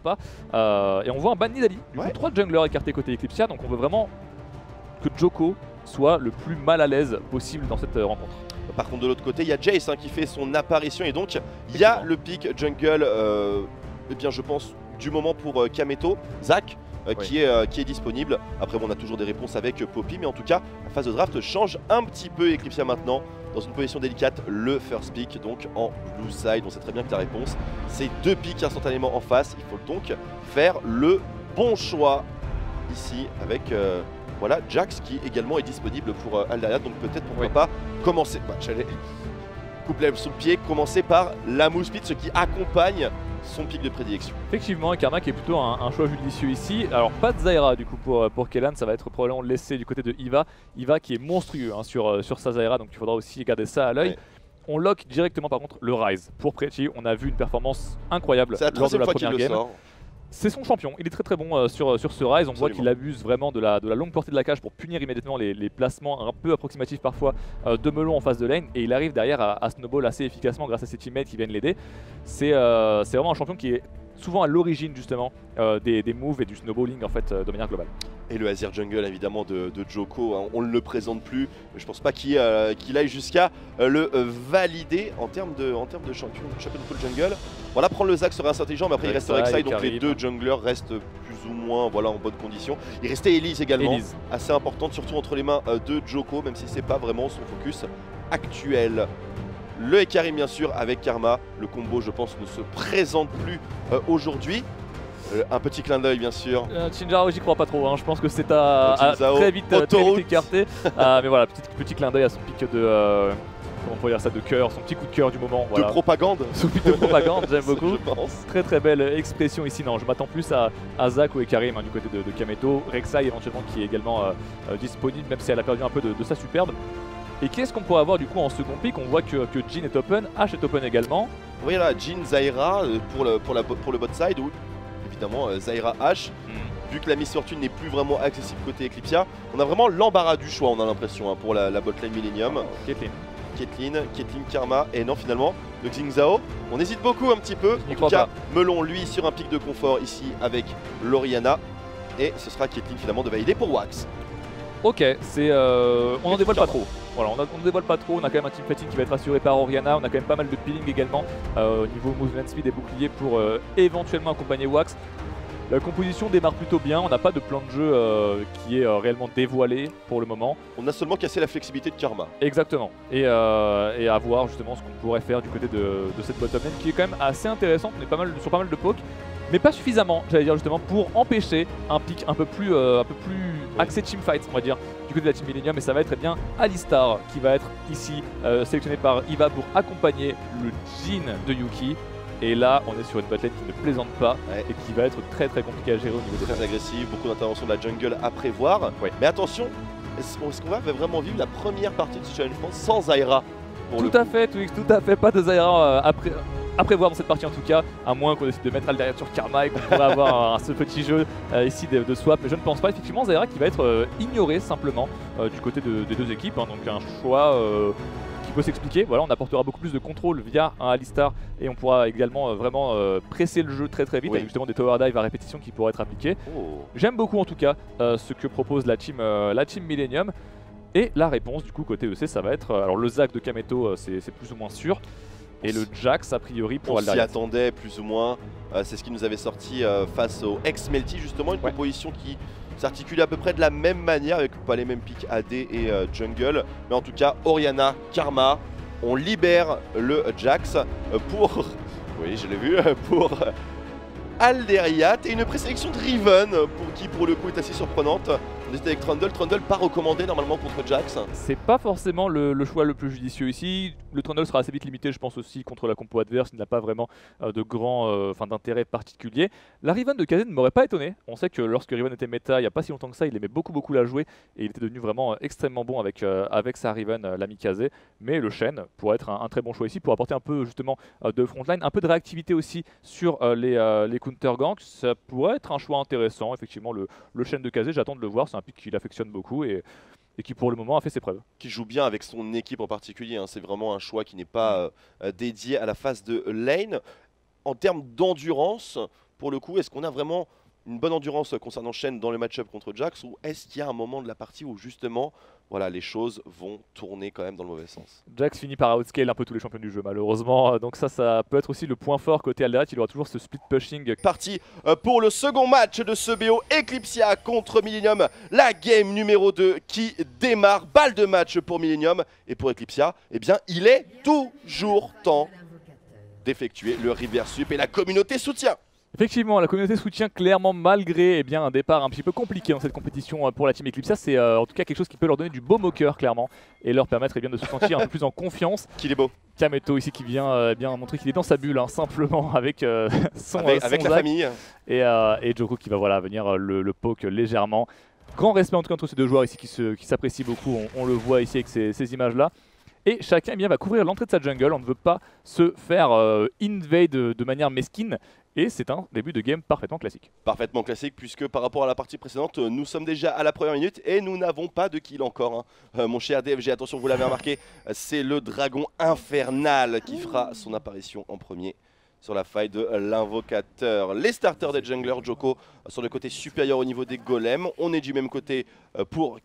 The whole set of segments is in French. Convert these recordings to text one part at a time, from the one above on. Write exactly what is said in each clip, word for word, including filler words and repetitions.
pas. Euh, et on voit un ban Nidalee, du ouais. coup trois junglers écartés côté Eclipsia, donc on veut vraiment que Djoko soit le plus mal à l'aise possible dans cette euh, rencontre. Par contre de l'autre côté il y a Jace hein, qui fait son apparition et donc il y a le pick jungle, euh, eh bien je pense du moment pour euh, Kameto, Zach. Euh, oui. qui, est, euh, qui est disponible. Après bon, on a toujours des réponses avec euh, Poppy, mais en tout cas la phase de draft change un petit peu. Eclipsia maintenant dans une position délicate, le first pick donc en blue side. On sait très bien que la réponse c'est deux picks instantanément en face. Il faut donc faire le bon choix ici avec euh, voilà Jax qui également est disponible pour euh, Aldaria, donc peut-être pourquoi oui. pas commencer, bah, j'allais couper sous le pied, commencer par la move speed, ce qui accompagne son pic de prédilection. Effectivement, Karma qui est plutôt un, un choix judicieux ici. Alors pas de Zyra du coup pour, pour Kellan, ça va être probablement laissé du côté de Iva. Iva qui est monstrueux hein, sur, sur sa Zyra, donc il faudra aussi garder ça à l'œil. Ouais. On lock directement par contre le Ryze pour Pretty. On a vu une performance incroyable la lors de la fois première le game. Sort. C'est son champion, il est très très bon euh, sur, sur ce Ryze, on Absolument. voit qu'il abuse vraiment de la, de la longue portée de la cage pour punir immédiatement les, les placements un peu approximatifs parfois euh, de melon en face de lane, et il arrive derrière à, à snowball assez efficacement grâce à ses teammates qui viennent l'aider. C'est euh, vraiment un champion qui est souvent à l'origine justement euh, des, des moves et du snowballing en fait euh, de manière globale. Et le Azir Jungle évidemment de, de Djoko, hein, on ne le présente plus, je pense pas qu'il euh, qu'il aille jusqu'à euh, le euh, valider en termes de, en termes de champion, champion de full jungle. Voilà, prendre le Zac serait assez intelligent, mais après il reste Rek'Sai, donc les deux junglers restent plus ou moins voilà, en bonne condition. Il restait Elise également, Elise. assez importante, surtout entre les mains euh, de Djoko, même si c'est pas vraiment son focus actuel. Le Hecarim bien sûr avec Karma, le combo je pense ne se présente plus euh, aujourd'hui. Euh, un petit clin d'œil bien sûr. Euh, Chinjaro j'y crois pas trop, hein. Je pense que c'est à, à très vite, euh, très vite écarté. euh, mais voilà, petit, petit clin d'œil à son pic de... Euh, comment on pourrait dire ça, de cœur, son petit coup de cœur du moment. Voilà. De propagande. Son pic de propagande, j'aime beaucoup. Je pense. Très très belle expression ici. Non, je m'attends plus à, à Zach ou Hecarim hein, du côté de, de Kameto. Rek'Sai éventuellement qui est également euh, euh, disponible, même si elle a perdu un peu de, de sa superbe. Et qu'est-ce qu'on pourrait avoir du coup en second pick? On voit que, que Jhin est open, Ashe est open également. Oui là, Jhin, Zyra pour le, pour la, pour le bot side, ou évidemment euh, Zyra Ashe. Mm. Vu que la Miss Fortune n'est plus vraiment accessible côté Eclipsia, on a vraiment l'embarras du choix, on a l'impression, hein, pour la, la botlane Millennium. Oh, Caitlyn. Caitlyn, Caitlyn Karma, et non finalement, le Xingzao, on hésite beaucoup un petit peu. En tout cas, pas. Melon lui sur un pic de confort ici avec l'Orianna. Et ce sera Caitlyn finalement de valider pour Wax. Ok, c'est euh, on n'en dévoile pas trop. Voilà, on ne dévoile pas trop, on a quand même un teamfighting qui va être assuré par Orianna, on a quand même pas mal de peeling également euh, au niveau movement speed et bouclier pour euh, éventuellement accompagner Wax. La composition démarre plutôt bien, on n'a pas de plan de jeu euh, qui est euh, réellement dévoilé pour le moment. On a seulement cassé la flexibilité de Karma. Exactement, et, euh, et à voir justement ce qu'on pourrait faire du côté de, de cette bottom lane qui est quand même assez intéressante, on est pas mal, sur pas mal de pokes. Mais pas suffisamment, j'allais dire justement, pour empêcher un pick un peu plus, euh, un peu plus axé teamfight, on va dire, du côté de la team Millennium. Et ça va être eh bien Alistar qui va être ici euh, sélectionné par Iva pour accompagner le Jhin de Yuki. Et là, on est sur une botlane qui ne plaisante pas ouais. et qui va être très très compliqué à gérer au niveau des très agressif, beaucoup d'interventions de la jungle à prévoir. Ouais. Mais attention, est-ce qu'on va vraiment vivre la première partie de ce Challenge France sans Zyra? Tout à fait, Twix, tout à fait, pas de Zyra euh, après. À prévoir dans cette partie en tout cas, à moins qu'on décide de mettre Aldaria sur Karma et qu'on pourrait avoir un, ce petit jeu euh, ici de, de swap. Mais je ne pense pas, effectivement, Zyra qui va être euh, ignoré simplement euh, du côté de, des deux équipes. Hein, donc un choix euh, qui peut s'expliquer. Voilà, on apportera beaucoup plus de contrôle via un Alistar et on pourra également euh, vraiment euh, presser le jeu très très vite oui. avec justement des tower dive à répétition qui pourraient être appliqués. Oh. J'aime beaucoup en tout cas euh, ce que propose la team, euh, la team Millennium. Et la réponse du coup côté E C, ça va être, euh, alors le Zac de Kameto, euh, c'est plus ou moins sûr. Et le Jax a priori pour Aldaria. On s'y attendait plus ou moins, euh, c'est ce qui nous avait sorti euh, face au ex-Melty justement, une ouais. proposition qui s'articule à peu près de la même manière avec pas les mêmes pics A D et euh, Jungle. Mais en tout cas, Orianna, Karma, on libère le Jax pour, oui je l'ai vu, pour Aldaria. Et une présélection de Riven pour qui pour le coup est assez surprenante. On était avec Trundle, Trundle pas recommandé normalement contre Jax. C'est pas forcément le, le choix le plus judicieux ici. Le Trundle sera assez vite limité je pense aussi contre la compo adverse, il n'a pas vraiment euh, de grand euh, d'intérêt particulier. La Riven de Kazé ne m'aurait pas étonné. On sait que lorsque Riven était méta il n'y a pas si longtemps que ça, il aimait beaucoup beaucoup la jouer et il était devenu vraiment euh, extrêmement bon avec, euh, avec sa Riven, euh, l'ami Kazé. Mais le Shen pourrait être un, un très bon choix ici pour apporter un peu justement euh, de frontline, un peu de réactivité aussi sur euh, les, euh, les counter ganks. Ça pourrait être un choix intéressant, effectivement le, le Shen de Kazé, j'attends de le voir, c'est un pick qu'il affectionne beaucoup et, et qui pour le moment a fait ses preuves. Qui joue bien avec son équipe en particulier, hein. C'est vraiment un choix qui n'est pas euh, dédié à la phase de lane. En termes d'endurance, pour le coup? Est-ce qu'on a vraiment une bonne endurance concernant Shen dans le match-up contre Jax, ou est-ce qu'il y a un moment de la partie où justement voilà, les choses vont tourner quand même dans le mauvais sens? Jax finit par outscale un peu tous les champions du jeu malheureusement, donc ça, ça peut être aussi le point fort côté Alderac, il aura toujours ce split pushing. Parti pour le second match de ce B O, Eclipsia contre Millennium, la game numéro deux qui démarre, balle de match pour Millennium, et pour Eclipsia, eh bien il est toujours temps d'effectuer le reverse sweep et la communauté soutient. Effectivement, la communauté soutient clairement malgré eh bien, un départ un petit peu compliqué dans cette compétition pour la team Eclipsia. C'est euh, en tout cas quelque chose qui peut leur donner du baume au cœur clairement et leur permettre eh bien, de se sentir un peu plus en confiance. Qu'il est beau. Kameto ici qui vient euh, bien montrer qu'il est dans sa bulle hein, simplement avec euh, son Avec, euh, son avec la Zac. famille. Et, euh, et Djoko qui va voilà, venir le, le poke légèrement. Grand respect en tout cas entre ces deux joueurs ici qui s'apprécient qui beaucoup, on, on le voit ici avec ces, ces images là. Et chacun eh bien, va couvrir l'entrée de sa jungle, on ne veut pas se faire euh, invade de, de manière mesquine. Et c'est un début de game parfaitement classique. Parfaitement classique puisque par rapport à la partie précédente, nous sommes déjà à la première minute et nous n'avons pas de kill encore. Hein. Euh, mon cher D F G, attention, vous l'avez remarqué, c'est le dragon infernal qui fera son apparition en premier sur la faille de l'invocateur. Les starters des junglers, Djoko sur le côté supérieur au niveau des golems. On est du même côté pour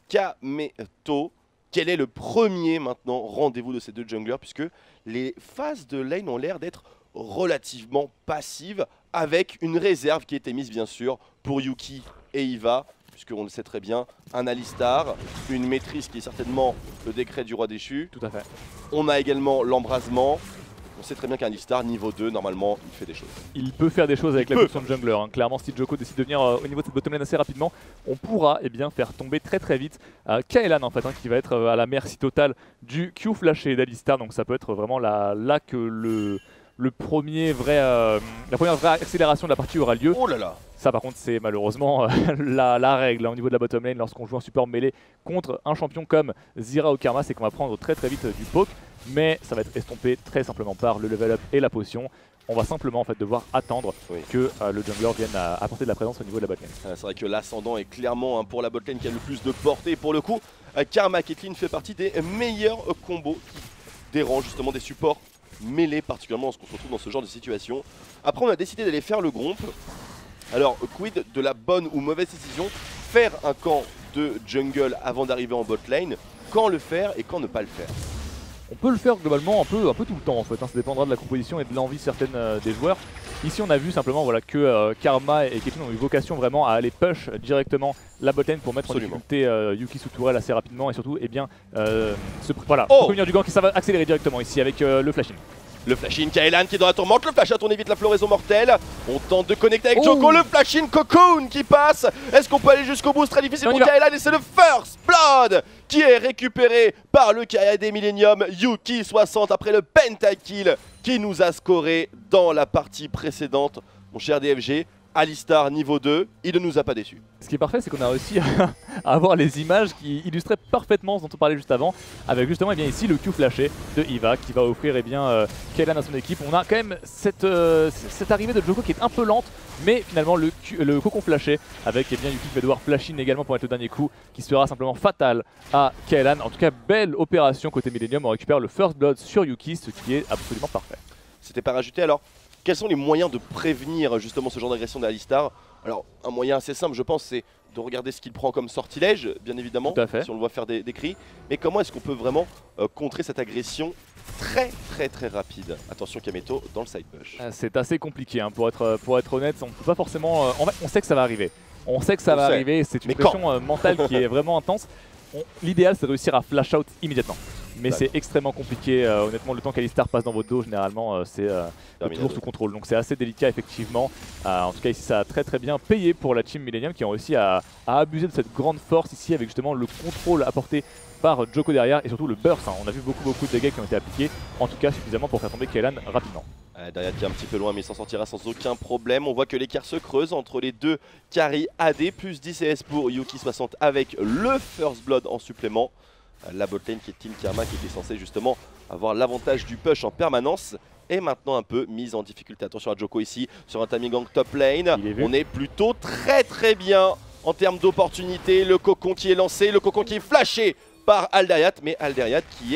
Kameto. Quel est le premier maintenant rendez-vous de ces deux junglers puisque les phases de lane ont l'air d'être relativement passive avec une réserve qui était mise bien sûr pour Yuki et Iva puisqu'on le sait très bien, un Alistar, une maîtrise qui est certainement le décret du roi déchu. Tout à fait. On a également l'embrasement. On sait très bien qu'un Alistar niveau deux normalement il fait des choses. Il peut faire des choses avec il la peut. position de jungler. Hein. Clairement si Djoko décide de venir euh, au niveau de cette bottom lane assez rapidement, on pourra eh bien, faire tomber très très vite euh, Kaelan en fait, hein, qui va être euh, à la merci totale du Q flashé d'Alistar. Donc ça peut être vraiment là, là que le... Le premier vrai, euh, la première vraie accélération de la partie aura lieu. Oh là là. Ça par contre c'est malheureusement euh, la, la règle hein, au niveau de la bottom lane lorsqu'on joue un support mêlé contre un champion comme Zira ou Karma, c'est qu'on va prendre très très vite euh, du poke, mais ça va être estompé très simplement par le level up et la potion. On va simplement en fait devoir attendre oui. que euh, le jungler vienne à apporter de la présence au niveau de la botlane. Euh, c'est vrai que l'ascendant est clairement hein, pour la botlane qui a le plus de portée. Pour le coup, euh, Karma Caitlyn fait partie des meilleurs euh, combos qui dérangent justement des supports mêlés, particulièrement lorsqu'on se retrouve dans ce genre de situation. Après on a décidé d'aller faire le gromp. Alors quid de la bonne ou mauvaise décision? Faire un camp de jungle avant d'arriver en bot lane, quand le faire et quand ne pas le faire? On peut le faire globalement un peu, un peu tout le temps en fait, hein. Ça dépendra de la composition et de l'envie certaine euh, des joueurs. Ici on a vu simplement voilà, que euh, Karma et Caitlyn ont eu vocation vraiment à aller push directement la botlane pour mettre Absolument. en difficulté euh, Yuki sous tourelle assez rapidement et surtout eh bien, euh, se, voilà, oh prévenir du gang qui ça va accélérer directement ici avec euh, le flash in. Le flash in, Kaelan qui est dans la tourmente, le flash a tourné vite la floraison mortelle. On tente de connecter avec oh. Djoko, le flash in Cocoon qui passe. Est-ce qu'on peut aller jusqu'au bout? C'est très difficile pour Kaelan et c'est le first blood qui est récupéré par le Kaia des Millennium. Yuki soixante après le pentakill qui nous a scoré dans la partie précédente. Mon cher D F G, Alistar niveau deux, il ne nous a pas déçus. Ce qui est parfait, c'est qu'on a réussi à avoir les images qui illustraient parfaitement ce dont on parlait juste avant, avec justement eh bien, ici le Q flashé de Iva qui va offrir eh bien, euh, Kaelan à son équipe. On a quand même cette, euh, cette arrivée de Djoko qui est un peu lente, mais finalement le, Q, le cocon flashé avec eh bien, Yuki qui va devoir flash in également pour mettre le dernier coup qui sera simplement fatal à Kaelan. En tout cas, belle opération côté Millennium, on récupère le first blood sur Yuki, ce qui est absolument parfait. C'était pas rajouté alors. Quels sont les moyens de prévenir justement ce genre d'agression d'Alistar? Alors un moyen assez simple je pense c'est de regarder ce qu'il prend comme sortilège bien évidemment, si on le voit faire des, des cris. Mais comment est-ce qu'on peut vraiment euh, contrer cette agression très très très rapide? Attention Kameto dans le side push. C'est assez compliqué hein, pour, être, pour être honnête, on peut pas forcément... Euh, en fait on sait que ça va arriver. On sait que ça on va sait. arriver, c'est une Mais pression euh, mentale qui est vraiment intense. L'idéal c'est de réussir à flash out immédiatement. Mais c'est extrêmement compliqué, euh, honnêtement le temps qu'Alistar passe dans votre dos généralement euh, c'est euh, toujours sous contrôle, donc c'est assez délicat effectivement. Euh, en tout cas ici ça a très très bien payé pour la team Millennium qui ont réussi à, à abuser de cette grande force ici avec justement le contrôle apporté par Djoko derrière et surtout le burst, hein. On a vu beaucoup beaucoup de dégâts qui ont été appliqués, en tout cas suffisamment pour faire tomber Kaelan rapidement. Euh, derrière qui est un petit peu loin mais il s'en sortira sans aucun problème. On voit que l'écart se creuse entre les deux carry A D, plus dix C S pour Yuki soixante avec le first blood en supplément. La botlane qui est Team Karma qui était censée justement avoir l'avantage du push en permanence est maintenant un peu mise en difficulté. Attention à Djoko ici sur un timing gang top lane. On est plutôt très très bien en termes d'opportunité. Le cocon qui est lancé, le cocon qui est flashé par Alderiat, mais Alderiat qui est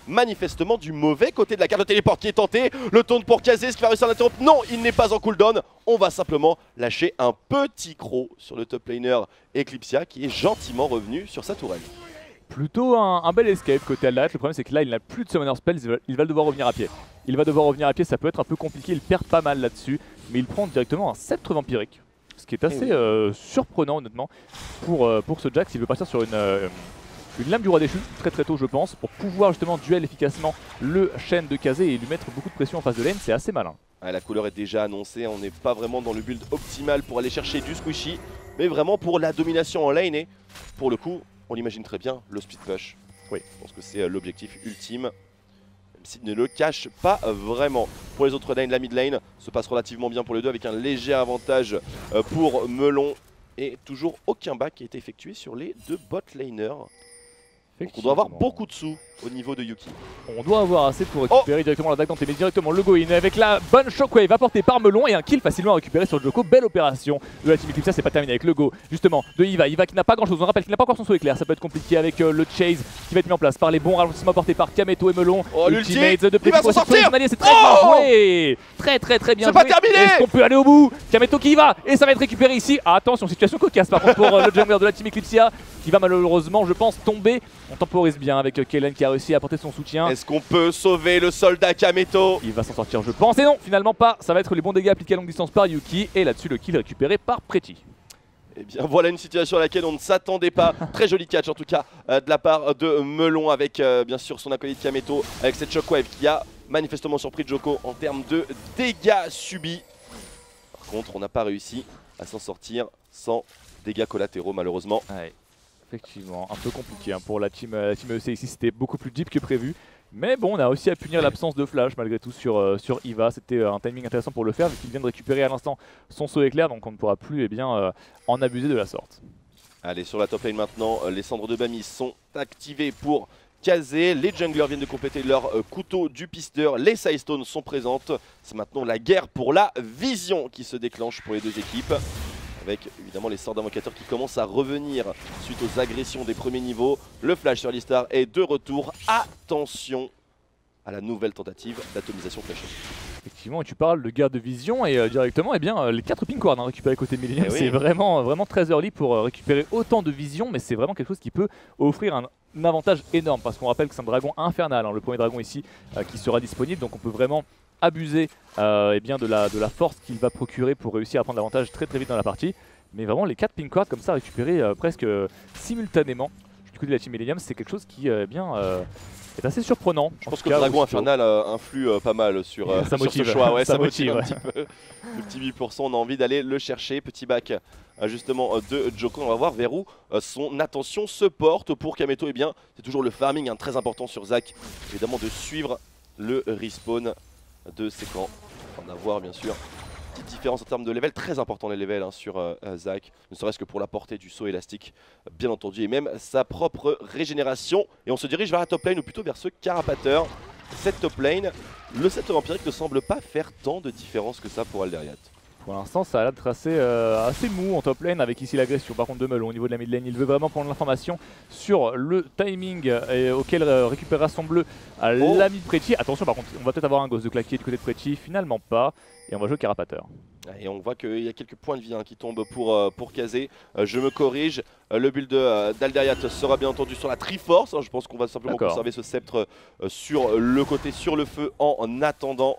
manifestement du mauvais côté de la carte. Le téléport qui est tenté, le taunt pour Kazé, ce qui va réussir à l'interrompre. Non, il n'est pas en cooldown. On va simplement lâcher un petit croc sur le top laner Eclipsia qui est gentiment revenu sur sa tourelle. Plutôt un, un bel escape côté Aldariat. Le problème c'est que là il n'a plus de Summoner Spell, il va, il va devoir revenir à pied. Il va devoir revenir à pied, ça peut être un peu compliqué, il perd pas mal là-dessus. Mais il prend directement un sceptre vampirique. Ce qui est assez euh, surprenant honnêtement pour, euh, pour ce Jack s'il veut partir sur une, euh, une lame du roi déchu très très tôt je pense. Pour pouvoir justement duel efficacement le Shen de Kazé et lui mettre beaucoup de pression en face de lane, c'est assez malin. Ah, la couleur est déjà annoncée, on n'est pas vraiment dans le build optimal pour aller chercher du squishy. Mais vraiment pour la domination en lane et pour le coup... On l'imagine très bien, le speed push. Oui. Je pense que c'est l'objectif ultime, même s'il ne le cache pas vraiment. Pour les autres lanes, la mid lane se passe relativement bien pour les deux avec un léger avantage pour Melon. Et toujours aucun back qui a été effectué sur les deux bot laners. Donc on doit avoir beaucoup de sous au niveau de Yuki. On doit avoir assez pour récupérer oh directement la dague tentée, mais directement le go-in avec la bonne shockwave apportée par Melon et un kill facilement récupéré sur Joko. Belle opération de la team Eclipsia, c'est pas terminé avec le go justement de Iva. Iva qui n'a pas grand chose, on rappelle qu'il n'a pas encore son saut éclair, ça peut être compliqué avec euh, le chase qui va être mis en place par les bons ralentissements apportés par Kameto et Melon. Oh l'ultimate de il va s'en sortir. C'est très oh bien joué. Très très très bien joué. C'est pas terminé. Est-ce qu'on peut aller au bout? Kameto qui y va et ça va être récupéré ici. Ah, attention, situation cocasse par contre pour euh, le jungler de la team Eclipsia qui va malheureusement je pense tomber. On temporise bien avec Kellen qui a réussi à apporter son soutien. Est-ce qu'on peut sauver le soldat Kameto? Il va s'en sortir je pense et non finalement pas, ça va être les bons dégâts appliqués à longue distance par Yuki et là-dessus le kill récupéré par Pretty. Et bien voilà une situation à laquelle on ne s'attendait pas. Très joli catch en tout cas euh, de la part de Melon avec euh, bien sûr son acolyte Kameto avec cette shockwave qui a manifestement surpris Joko en termes de dégâts subis. Par contre on n'a pas réussi à s'en sortir sans dégâts collatéraux malheureusement. Ouais. Effectivement, un peu compliqué hein, pour la team, euh, la team E C ici, c'était beaucoup plus deep que prévu. Mais bon, on a aussi à punir l'absence de flash malgré tout sur, euh, sur Iva. C'était euh, un timing intéressant pour le faire vu qu'il vient de récupérer à l'instant son saut éclair. Donc on ne pourra plus eh bien, euh, en abuser de la sorte. Allez, sur la top lane maintenant, les cendres de Bami sont activées pour Kazé. Les junglers viennent de compléter leur euh, couteau du pisteur. Les side stones sont présentes. C'est maintenant la guerre pour la vision qui se déclenche pour les deux équipes. Avec évidemment les sorts d'invocateurs qui commencent à revenir suite aux agressions des premiers niveaux. Le flash sur Alistar est de retour. Attention à la nouvelle tentative d'atomisation flashée. Effectivement, et tu parles de guerre de vision et euh, directement eh bien, euh, les quatre pink wards hein, récupérés côté Millennium. Eh oui. C'est vraiment, vraiment très early pour euh, récupérer autant de vision, mais c'est vraiment quelque chose qui peut offrir un, un avantage énorme parce qu'on rappelle que c'est un dragon infernal, hein, le premier dragon ici euh, qui sera disponible, donc on peut vraiment abuser euh, eh bien de, la, de la force qu'il va procurer pour réussir à prendre l'avantage très très vite dans la partie. Mais vraiment les quatre pink wards comme ça récupérés euh, presque euh, simultanément du côté de la team Millennium, c'est quelque chose qui euh, eh bien, euh, est assez surprenant. Je pense que le dragon infernal euh, influe euh, pas mal sur, euh, sur ce choix, ouais, ça, ça motive, motive un ouais. petit peu. Le petit huit pour cent, on a envie d'aller le chercher, petit back euh, justement euh, de Joko. On va voir vers où euh, son attention se porte pour Kameto. Et eh bien c'est toujours le farming hein, très important sur Zac, évidemment de suivre le respawn de ses camps, afin d'avoir bien sûr petite différence en termes de level, très important les levels hein, sur euh, Zac, ne serait-ce que pour la portée du saut élastique bien entendu et même sa propre régénération. Et on se dirige vers la top lane ou plutôt vers ce carapateur. Cette top lane, le sceptre vampirique ne semble pas faire tant de différence que ça pour Aldariat. Pour l'instant ça a l'air d'être assez, euh, assez mou en top lane avec ici l'agression par contre de Melon au niveau de la mid lane. Il veut vraiment prendre l'information sur le timing euh, auquel euh, récupérera son bleu à oh. l'ami de Pretty. Attention par contre on va peut-être avoir un ghost de claquer du côté de Pretty, finalement pas. Et on va jouer au carapateur. Et on voit qu'il y a quelques points de vie hein, qui tombent pour, euh, pour Kazé. Euh, je me corrige, euh, le build euh, d'Aldariat sera bien entendu sur la Triforce. Hein, je pense qu'on va simplement conserver ce sceptre euh, sur le côté, sur le feu en attendant.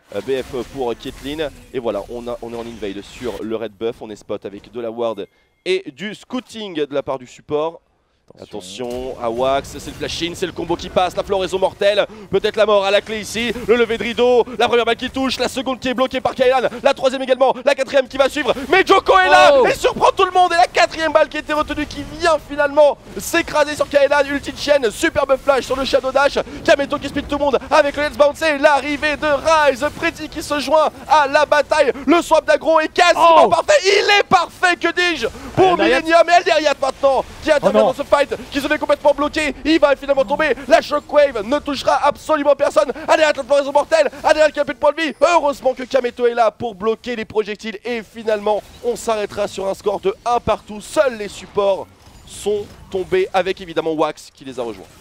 B F pour Caitlyn et voilà on, a, on est en invade sur le red buff, on est spot avec de la ward et du scouting de la part du support. Attention, Attention à Wax, c'est le flash-in, c'est le combo qui passe, la floraison mortelle, peut-être la mort à la clé ici, le lever de rideau, la première balle qui touche, la seconde qui est bloquée par Kailan, la troisième également, la quatrième qui va suivre, mais Joko est là oh et surprend tout le monde et la quatrième balle qui était retenue qui vient finalement s'écraser sur Kailan, ulti de chaîne, superbe flash sur le Shadow Dash, Kameto qui speed tout le monde avec le Let's Bounce et l'arrivée de Rise, Pretty qui se joint à la bataille, le swap d'aggro est quasiment oh parfait, il est parfait que dis-je pour Millennium et Aldariat maintenant qui intervient oh dans ce fight. Qui se fait complètement bloqué, il va finalement tomber, la shockwave ne touchera absolument personne. Aldariat la floraison mortelle, Aldariat qui a plus de points de vie, heureusement que Kameto est là pour bloquer les projectiles et finalement on s'arrêtera sur un score de un partout, seuls les supports sont tombés avec évidemment Wax qui les a rejoints.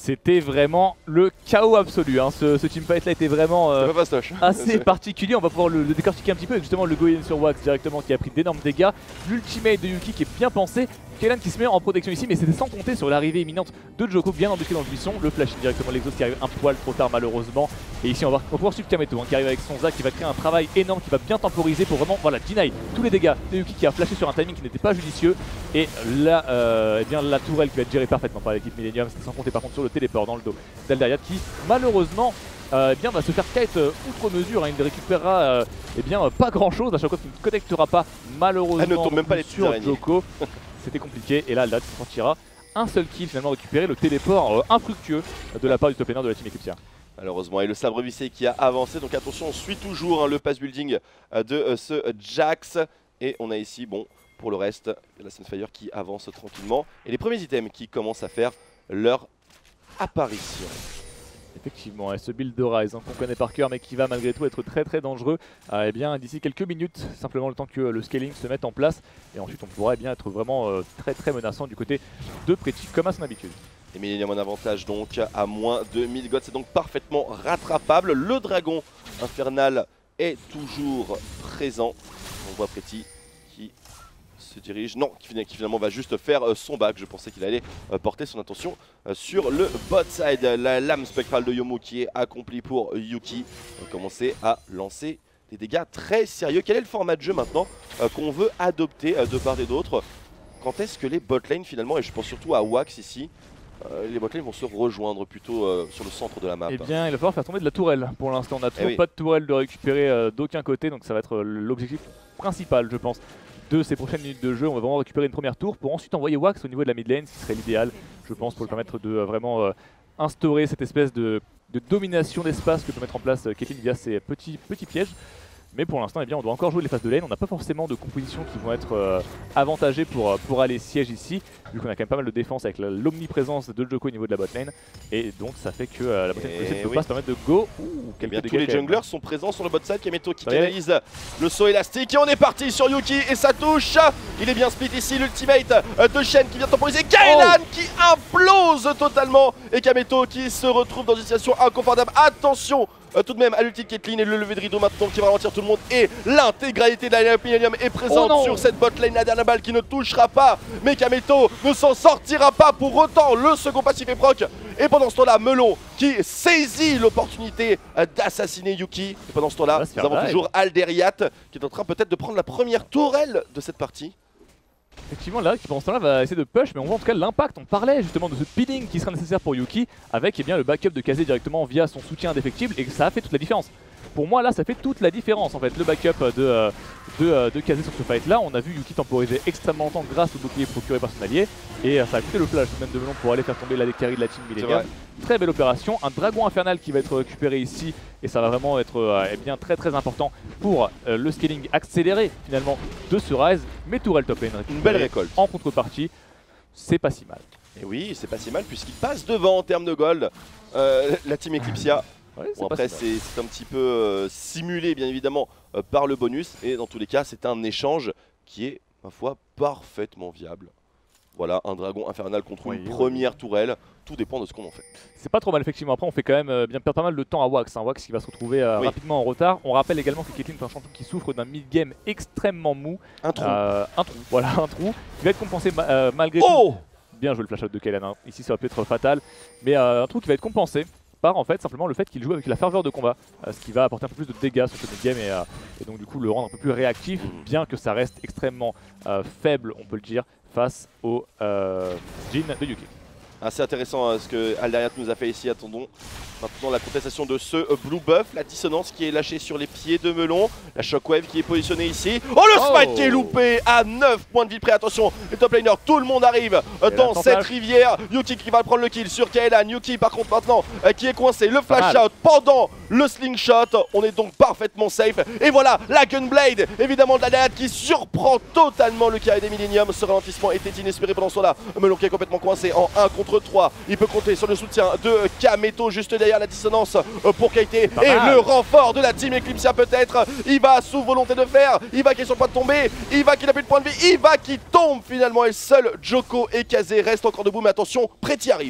C'était vraiment le chaos absolu, hein. ce, ce teamfight là était vraiment euh, pas fastoche. assez particulier. On va pouvoir le, le décortiquer un petit peu avec justement le go-in sur Wax directement qui a pris d'énormes dégâts. L'ultimate de Yuki qui est bien pensé. Kaylan qui se met en protection ici, mais c'était sans compter sur l'arrivée imminente de Djoko bien embusqué dans le buisson. Le flash directement l'exhaust qui arrive un poil trop tard malheureusement. Et ici on va, on va pouvoir suivre Kameto hein, qui arrive avec son Zac qui va créer un travail énorme, qui va bien temporiser pour vraiment voilà, deny tous les dégâts de Yuki qui a flashé sur un timing qui n'était pas judicieux. Et là, euh, eh bien, la tourelle qui va être gérée parfaitement par l'équipe Millennium, c'était sans compter par contre sur le téléport dans le dos d'Aldariat qui malheureusement euh, eh bien, va se faire kite euh, outre mesure, hein. Il ne récupérera euh, eh bien, euh, pas grand chose, à chaque fois qu'il ne connectera pas malheureusement. Elle ne tombe même pas les sur Djoko. C'était compliqué et là Aldariat se sortira un seul kill finalement récupéré, le téléport euh, infructueux de la part du top laner de la team Eclipsia. Malheureusement, et le sabre vissé qui a avancé, donc attention, on suit toujours hein, le pass building euh, de euh, ce Jax. Et on a ici, bon, pour le reste, la Sunfire qui avance tranquillement. Et les premiers items qui commencent à faire leur apparition. Effectivement, et ce build de Ryze hein, qu'on connaît par cœur mais qui va malgré tout être très très dangereux, euh, eh bien d'ici quelques minutes, simplement le temps que le scaling se mette en place et ensuite on pourra eh bien, être vraiment euh, très très menaçant du côté de Pretty comme à son habitude. Et Millennium en avantage donc à moins de mille gold, c'est donc parfaitement rattrapable. Le dragon infernal est toujours présent. On voit Pretty qui se dirige, non, qui finalement va juste faire euh, son back. Je pensais qu'il allait euh, porter son attention euh, sur le bot side. La lame spectrale de Yomu qui est accomplie pour Yuki. On va commencer à lancer des dégâts très sérieux. Quel est le format de jeu maintenant euh, qu'on veut adopter euh, de part et d'autre? Quand est-ce que les botlane finalement, et je pense surtout à Wax ici, euh, les botlane vont se rejoindre plutôt euh, sur le centre de la map? Eh bien il va falloir faire tomber de la tourelle pour l'instant. On n'a toujours oui. pas de tourelle de récupérer euh, d'aucun côté, donc ça va être l'objectif principal je pense de ces prochaines minutes de jeu. On va vraiment récupérer une première tour pour ensuite envoyer Wax au niveau de la mid lane, ce qui serait l'idéal je pense pour le permettre de euh, vraiment euh, instaurer cette espèce de, de domination d'espace que peut mettre en place euh, Caitlyn via ses petits, petits pièges. Mais pour l'instant, eh bien, on doit encore jouer les phases de lane. On n'a pas forcément de compositions qui vont être euh, avantagées pour, pour aller siège ici, vu qu'on a quand même pas mal de défense avec l'omniprésence de Djoko au niveau de la botlane. Et donc ça fait que euh, la botlane ne peut oui. pas se permettre de go. Ouh, Eh bien, dégâts tous les quand même. junglers sont présents sur le bot side. Kameto qui Ça y est. canalise le saut élastique. Et on est parti sur Yuki et ça touche. Il est bien split ici. L'ultimate de Shen qui vient temporiser. Kaylan Oh. qui implose totalement. Et Kameto qui se retrouve dans une situation inconfortable. Attention Euh, tout de même à l'ulti de Caitlyn et le lever de rideau maintenant qui va ralentir tout le monde. Et l'intégralité de la line-up Millennium est présente Oh sur cette bot lane. La dernière balle qui ne touchera pas. Mais Kameto ne s'en sortira pas pour autant. Le second passif est proc. Et pendant ce temps-là, Melon qui saisit l'opportunité euh, d'assassiner Yuki. Et pendant ce temps-là, va se nous faire avons live. toujours Aldariat qui est en train peut-être de prendre la première tourelle de cette partie. Effectivement, là, qui pendant ce temps-là va essayer de push, mais on voit en tout cas l'impact. On parlait justement de ce peeling qui sera nécessaire pour Yuki, avec eh bien, le backup de Kazé directement via son soutien indéfectible, et ça a fait toute la différence. Pour moi, là, ça fait toute la différence en fait, le backup de, euh, de, euh, de Kazé sur ce fight là. On a vu Yuki temporiser extrêmement longtemps grâce au bouclier procuré par son allié, et euh, ça a coûté le flash même de Melon pour aller faire tomber la carry de la team Millennium. Très belle opération, un dragon infernal qui va être récupéré ici, et ça va vraiment être euh, eh bien, très très important pour euh, le scaling accéléré finalement de ce Ryze. Mais tourelle top lane Une belle récolte. en contrepartie, c'est pas si mal. Et oui, c'est pas si mal puisqu'il passe devant en termes de gold. Euh, la team Eclipsia. Ouais, Bon, pas après si mal. c'est un petit peu euh, simulé bien évidemment euh, par le bonus, et dans tous les cas c'est un échange qui est ma foi parfaitement viable. Voilà, un dragon infernal contre Oui, une oui. première tourelle, tout dépend de ce qu'on en fait. C'est pas trop mal effectivement. Après on fait quand même euh, bien perdre pas mal de temps à Wax, hein. Wax qui va se retrouver euh, Oui. rapidement en retard. On rappelle également que Caitlyn est un champion qui souffre d'un mid-game extrêmement mou. Un trou. Euh, un trou, voilà un trou qui va être compensé ma- euh, malgré tout. Oh Bien joué le flash out de Kaylan, hein. Ici ça aurait pu être fatal, mais euh, un trou qui va être compensé par en fait simplement le fait qu'il joue avec la ferveur de combat, euh, ce qui va apporter un peu plus de dégâts sur ce mid-game et, euh, et donc du coup le rendre un peu plus réactif, bien que ça reste extrêmement euh, faible, on peut le dire, face au euh, Jhin de Yuki. Assez intéressant hein, ce que Aldariat nous a fait ici. Attendons maintenant la contestation de ce euh, blue buff, la dissonance qui est lâchée sur les pieds de Melon, la shockwave qui est positionnée ici. Oh le Oh. smite qui est loupé à neuf points de vie près. Attention, les top laners, tout le monde arrive euh, Et dans la cette flash. rivière. Yuki qui va prendre le kill sur Kaylan. Yuki par contre maintenant euh, qui est coincé, le flash mal. out pendant le slingshot. On est donc parfaitement safe. Et voilà la gunblade évidemment de Aldariat qui surprend totalement le carré des Millennium. Ce ralentissement était inespéré pendant ce temps là. Melon qui est complètement coincé en un contre trois. Il peut compter sur le soutien de Kameto juste derrière la dissonance pour Kaité. Pas Et mal. le renfort de la team Eclipsia peut-être. Il va sous volonté de faire. Il va qui est sur le point de tomber. Il va qui n'a plus de point de vie. Il va qui tombe finalement. Et seul Djoko et Kazé restent encore debout. Mais attention, Pretty arrive.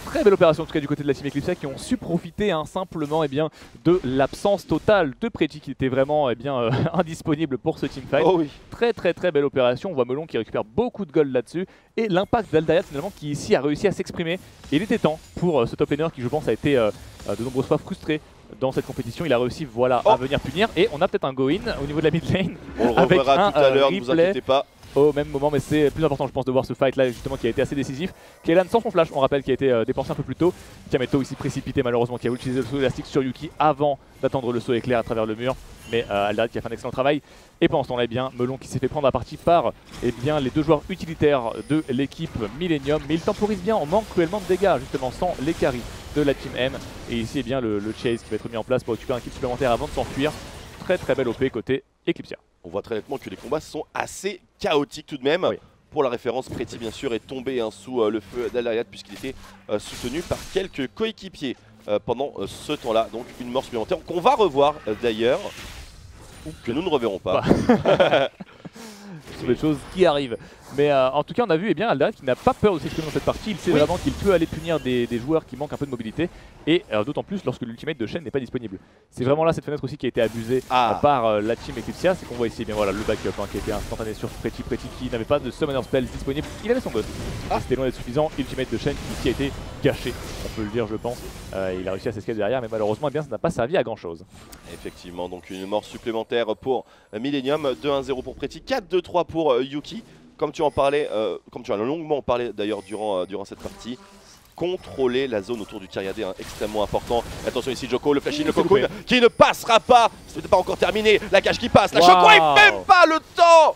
Très belle opération en tout cas du côté de la team Eclipsia qui ont su profiter hein, simplement eh bien, de l'absence totale de Pretty qui était vraiment eh bien, euh, indisponible pour ce teamfight. Oh oui. Très très très belle opération, on voit Melon qui récupère beaucoup de gold là-dessus et l'impact d'Aldariat finalement qui ici a réussi à s'exprimer. Et il était temps pour euh, ce top laner qui je pense a été euh, de nombreuses fois frustré dans cette compétition. Il a réussi voilà, oh. à venir punir et on a peut-être un go-in au niveau de la mid lane. On le avec reverra un, tout à l'heure, ne vous inquiétez pas. Au même moment, mais c'est plus important je pense de voir ce fight là justement qui a été assez décisif. Kaylan sans son flash, on rappelle, qui a été euh, dépensé un peu plus tôt. Kameto ici précipité malheureusement, qui a utilisé le saut élastique sur Yuki avant d'attendre le saut éclair à travers le mur. Mais euh, Aldariat qui a fait un excellent travail. Et pendant ce temps-là, eh bien, Melon qui s'est fait prendre à partie par eh bien, les deux joueurs utilitaires de l'équipe Millennium. Mais il temporise bien, on manque cruellement de dégâts justement sans les carries de la team M. Et ici eh bien, le, le chase qui va être mis en place pour récupérer un kill supplémentaire avant de s'enfuir. Très très belle O P côté Eclipsia. On voit très nettement que les combats sont assez chaotiques tout de même. Oui. Pour la référence, Pretty bien sûr est tombé hein, sous euh, le feu d'Aldariat puisqu'il était euh, soutenu par quelques coéquipiers euh, pendant euh, ce temps-là. Donc une mort supplémentaire qu'on va revoir euh, d'ailleurs, ou que nous ne reverrons pas. Bah. Ce sont des choses qui arrivent. Mais euh, en tout cas on a vu eh bien, Aldariat qui n'a pas peur de s'exprimer dans cette partie. Il sait oui. vraiment qu'il peut aller punir des, des joueurs qui manquent un peu de mobilité. Et euh, d'autant plus lorsque l'ultimate de Shen n'est pas disponible. C'est vraiment là cette fenêtre aussi qui a été abusée ah. euh, par euh, la team Eclipsia. C'est qu'on voit ici eh bien, voilà, le backup hein, qui a été instantané sur Pretty. Pretty qui n'avait pas de summoner spell disponible. Il avait son ghost. Ah. C'était loin d'être suffisant. Ultimate de Shen qui ici a été gâché, on peut le dire je pense. Euh, il a réussi à s'escaler derrière mais malheureusement eh bien, ça n'a pas servi à grand chose. Effectivement, donc une mort supplémentaire pour Millennium. deux un zéro pour Pretty, quatre deux trois pour euh, Yuki. Comme tu en parlais, euh, comme tu as longuement parlé d'ailleurs durant, euh, durant cette partie, contrôler la zone autour du Kyriadé, hein, extrêmement important. Attention ici Joko, le flash in, le cocoon qui ne passera pas. Ce n'est pas encore terminé, la cage qui passe, la wow. Joko n'a même pas le temps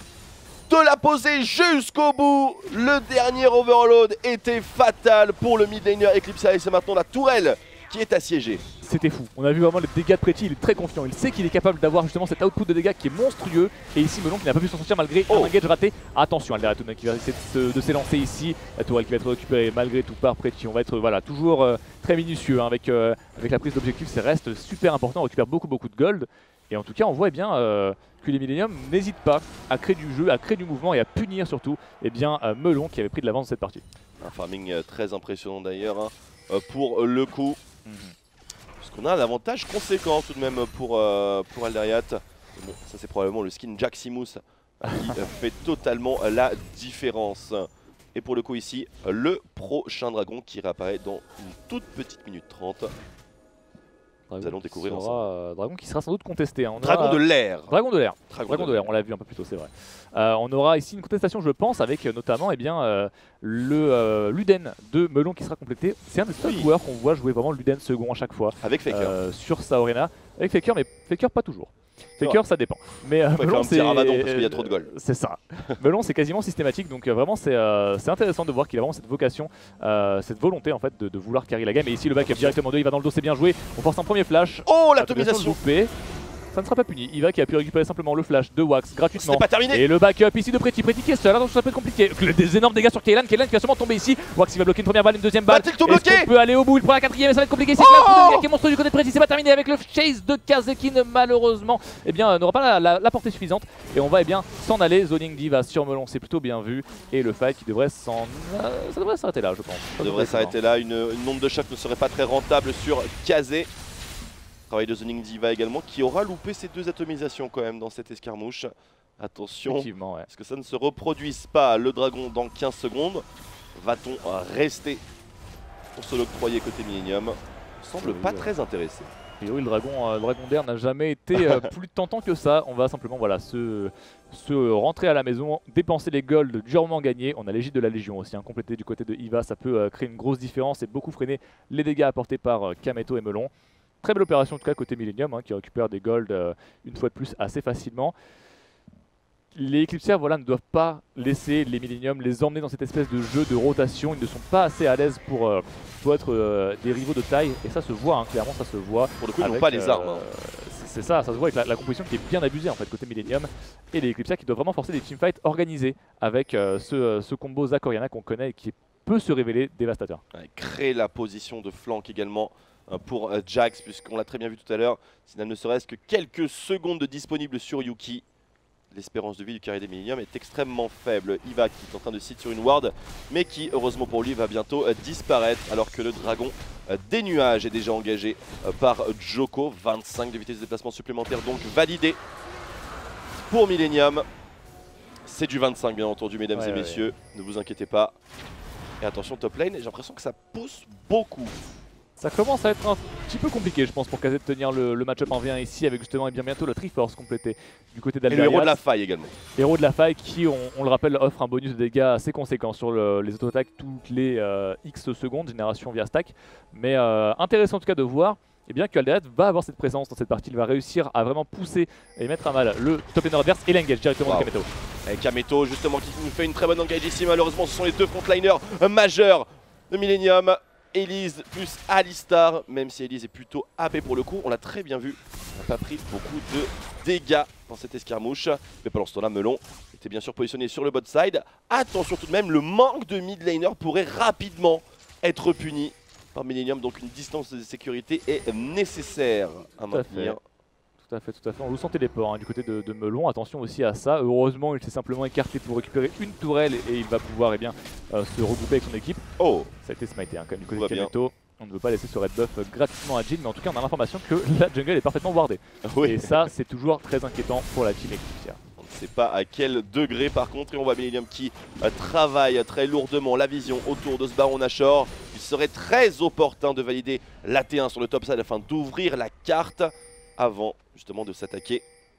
de la poser jusqu'au bout. Le dernier overload était fatal pour le mid laner Eclipsia et c'est maintenant la tourelle qui est assiégée. C'était fou, on a vu vraiment les dégâts de Pretty, il est très confiant, il sait qu'il est capable d'avoir justement cet output de dégâts qui est monstrueux. Et ici Melon qui n'a pas pu s'en sortir malgré oh. un engage raté. Attention Aldariat qui va essayer de s'élancer ici, la tourelle qui va être récupérée malgré tout par Pretty. On va être voilà, toujours euh, très minutieux hein, avec, euh, avec la prise d'objectif, ça reste super important, on récupère beaucoup beaucoup de gold. Et en tout cas on voit eh bien, euh, que les Millennium n'hésitent pas à créer du jeu, à créer du mouvement et à punir surtout eh bien, euh, Melon qui avait pris de l'avance dans cette partie. Un farming euh, très impressionnant d'ailleurs hein, euh, pour euh, le coup. Mm-hmm. On a un avantage conséquent tout de même pour, euh, pour Aldariat. Bon, ça c'est probablement le skin Jaximus qui fait totalement la différence. Et pour le coup ici, le prochain dragon qui réapparaît dans une toute petite minute trente. Dragon Nous allons découvrir sera, ensemble. Euh, dragon qui sera sans doute contesté. Hein. On dragon aura... de l'air. Dragon de l'air. Dragon, dragon de, de l'air, on l'a vu un peu plus tôt, c'est vrai. Euh, on aura ici une contestation, je pense, avec euh, notamment eh bien, euh, le euh, Luden de Melon qui sera complété. C'est un des seuls oui. joueurs qu'on voit jouer vraiment Luden second à chaque fois. Avec Faker. Euh, sur sa arena. Avec Faker, mais Faker pas toujours. Faker ça dépend. Mais euh, Melon c'est Ramadan parce qu'il y a trop de gold. C'est ça. Melon c'est quasiment systématique donc euh, vraiment c'est euh, intéressant de voir qu'il a vraiment cette vocation, euh, cette volonté en fait de, de vouloir carry la game. Et ici le backup directement deux, il va dans le dos, c'est bien joué. On force un premier flash. Oh l'atomisation. Ça ne sera pas puni. Iva qui a pu récupérer simplement le flash de Wax gratuitement. C'est pas terminé. Et le backup ici de Pretty. Pretty qui est seul, attention ça peut être compliqué. Des énormes dégâts sur Kaylan. Kaylan qui va sûrement tomber ici. Wax il va bloquer une première balle, une deuxième balle. Est-ce qu'on peut aller au bout? Il prend la quatrième et ça va être compliqué. C'est oh là le dégât qui est monstrueux du côté de Pretty. C'est pas terminé avec le chase de Kaze qui ne malheureusement eh bien n'aura pas la, la, la portée suffisante. Et on va eh bien s'en aller. Zoning Diva sur Melon, c'est plutôt bien vu. Et le fight qui devrait s'en. Euh, ça devrait s'arrêter là je pense. Ça devrait s'arrêter là. Une, une nombre de chocs ne serait pas très rentable sur Kaze. Travail de Zoning Diva également qui aura loupé ces deux atomisations quand même dans cette escarmouche. Attention, ouais. Est-ce que ça ne se reproduise pas le dragon dans quinze secondes? Va-t-on rester pour se l'octroyer côté Millennium? Semble oui, pas ouais. très intéressé. Et oui, le dragon, euh, le dragon d'air n'a jamais été euh, plus tentant que ça. On va simplement voilà, se, se rentrer à la maison, dépenser les golds durement gagnés. On a l'égide de la Légion aussi, hein, complété du côté de Iva. Ça peut euh, créer une grosse différence et beaucoup freiner les dégâts apportés par euh, Kameto et Melon. Très belle opération en tout cas côté Millennium hein, qui récupère des golds euh, une fois de plus assez facilement. Les Eclipsiers voilà, ne doivent pas laisser les Millennium les emmener dans cette espèce de jeu de rotation. Ils ne sont pas assez à l'aise pour, euh, pour être euh, des rivaux de taille et ça se voit, hein, clairement ça se voit. Pour le coup ils n'ont pas les armes. Hein. Euh, C'est ça, ça se voit avec la, la composition qui est bien abusée en fait côté Millennium. Et les Eclipsiers qui doivent vraiment forcer des teamfights organisés avec euh, ce, ce combo Zac Orianna qu'on connaît et qui peut se révéler dévastateur. Ouais, créer la position de flank également pour Jax, puisqu'on l'a très bien vu tout à l'heure, s'il n'a ne serait-ce que quelques secondes de disponible sur Yuki, l'espérance de vie du carré des Millennium est extrêmement faible. Iva qui est en train de sit sur une ward, mais qui, heureusement pour lui, va bientôt euh, disparaître, alors que le dragon euh, des nuages est déjà engagé euh, par Djoko. vingt-cinq de vitesse de déplacement supplémentaire, donc validé pour Millennium. C'est du vingt-cinq, bien entendu, mesdames ouais, et ouais, messieurs, ouais. Ne vous inquiétez pas. Et attention, top lane, j'ai l'impression que ça pousse beaucoup. Ça commence à être un petit peu compliqué, je pense, pour K Z de tenir le, le match-up en V un ici, avec justement et bien bientôt le Triforce complété du côté d'Aldarias. Et le héros de la faille également. Héros de la faille qui, on, on le rappelle, offre un bonus de dégâts assez conséquent sur le, les auto-attaques toutes les euh, X secondes, génération via stack. Mais euh, intéressant en tout cas de voir eh bien, que Aldarias va avoir cette présence dans cette partie. Il va réussir à vraiment pousser et mettre à mal le top laner adverse et l'engage directement wow. de Kameto. Et Kameto justement qui nous fait une très bonne engage ici. Malheureusement, ce sont les deux frontliners majeurs de Millennium. Elise plus Alistar, même si Elise est plutôt A P pour le coup, on l'a très bien vu, on n'a pas pris beaucoup de dégâts dans cette escarmouche. Mais pendant ce temps-là, Melon était bien sûr positionné sur le bot side. Attention tout de même, le manque de mid laner pourrait rapidement être puni par Millennium, donc une distance de sécurité est nécessaire à maintenir. Tout à fait, tout à fait. On le sent téléport hein, du côté de, de Melon. Attention aussi à ça. Heureusement, il s'est simplement écarté pour récupérer une tourelle et il va pouvoir eh bien, euh, se regrouper avec son équipe. Oh, ça a été smité hein, quand même du côté de Kameto. On ne veut pas laisser ce red buff euh, gratuitement à Jhin, mais en tout cas, on a l'information que la jungle est parfaitement wardée. Oui. Et ça, c'est toujours très inquiétant pour la team Eclipsia. On ne sait pas à quel degré par contre, et on voit Millennium qui euh, travaille très lourdement la vision autour de ce Baron Nashor. Il serait très opportun de valider l'A T un sur le top side afin d'ouvrir la carte avant justement de s'attaquer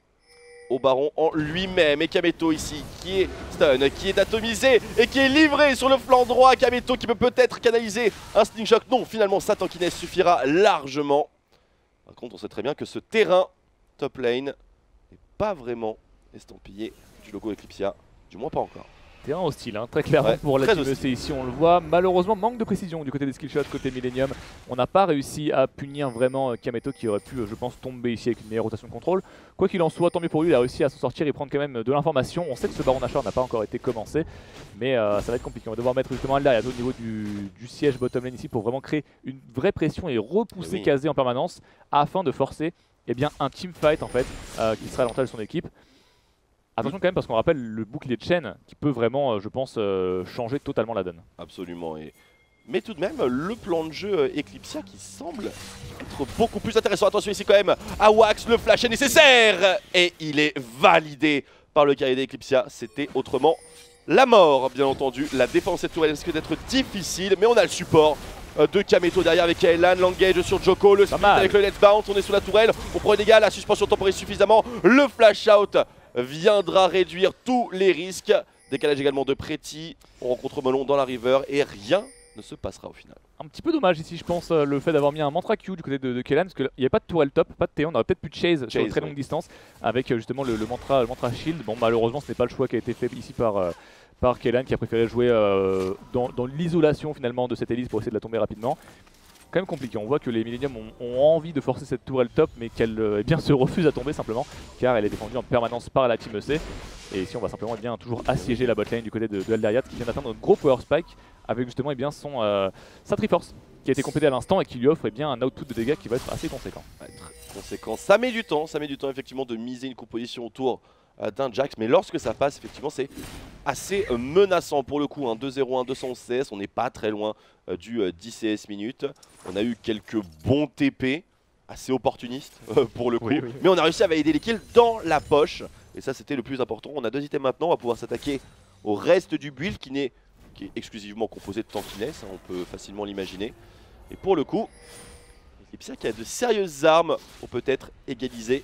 au Baron en lui-même. Et Kameto ici qui est stun, qui est atomisé et qui est livré sur le flanc droit. Kameto qui peut peut-être canaliser un slingshot. Non, finalement sa tankiness suffira largement. Par contre, on sait très bien que ce terrain top lane n'est pas vraiment estampillé du logo Eclipsia, du moins pas encore. Terrain hostile, hein, très clairement ouais, pour la team E C ici, on le voit. Malheureusement, manque de précision du côté des skillshots, côté Millennium. On n'a pas réussi à punir vraiment Kameto qui aurait pu, je pense, tomber ici avec une meilleure rotation de contrôle. Quoi qu'il en soit, tant mieux pour lui, il a réussi à s'en sortir et prendre quand même de l'information. On sait que ce Baron Nashor n'a pas encore été commencé, mais euh, ça va être compliqué. On va devoir mettre justement Aldarias au niveau du, du siège bottom lane ici pour vraiment créer une vraie pression et repousser oui. K Z en permanence afin de forcer eh bien, un teamfight en fait, euh, qui sera à l'avantage de son équipe. Attention quand même parce qu'on rappelle le bouclier de chaîne qui peut vraiment, je pense, euh, changer totalement la donne. Absolument. Et... mais tout de même, le plan de jeu Eclipsia qui semble être beaucoup plus intéressant. Attention ici quand même à Wax, le flash est nécessaire et il est validé par le carré d'Eclipsia. C'était autrement la mort, bien entendu. La défense cette tourelle risque d'être difficile, mais on a le support de Kameto derrière avec Kaelan, l'engage sur Djoko, le split avec le let's bounce, on est sous la tourelle, on prend les dégâts, la suspension temporise suffisamment, le flash out viendra réduire tous les risques. Décalage également de Pretty, on rencontre Melon dans la river et rien ne se passera au final. Un petit peu dommage ici je pense euh, le fait d'avoir mis un mantra Q du côté de, de Kaelan parce qu'il n'y a pas de tourelle top, pas de T, on aurait peut-être pu chase, chase sur une très longue oui. distance avec euh, justement le, le, mantra, le mantra shield. Bon malheureusement ce n'est pas le choix qui a été fait ici par, euh, par Kaelan qui a préféré jouer euh, dans, dans l'isolation finalement de cette Elise pour essayer de la tomber rapidement. Quand même compliqué, on voit que les Millennium ont, ont envie de forcer cette tourelle top mais qu'elle euh, eh bien, se refuse à tomber simplement car elle est défendue en permanence par la team E C. Et ici on va simplement eh bien, toujours assiéger la botlane du côté de, de Aldarias qui vient d'atteindre un gros power spike avec justement eh bien, son, euh, sa Triforce qui a été complétée à l'instant et qui lui offre eh bien, un output de dégâts qui va être assez conséquent. Ouais, très conséquent. Ça met du temps, ça met du temps effectivement de miser une composition autour euh, d'un Jax, mais lorsque ça passe effectivement c'est assez euh, menaçant pour le coup, hein. deux zéro un, deux cent onze C S, on n'est pas très loin euh, du euh, dix C S minutes. On a eu quelques bons T P, assez opportunistes euh, pour le coup, oui, oui, oui. mais on a réussi à valider les kills dans la poche, et ça c'était le plus important. On a deux items maintenant, on va pouvoir s'attaquer au reste du build qui, n'est, qui est exclusivement composé de tankiness, hein, on peut facilement l'imaginer. Et pour le coup, Eclipsia qui a de sérieuses armes pour peut-être égaliser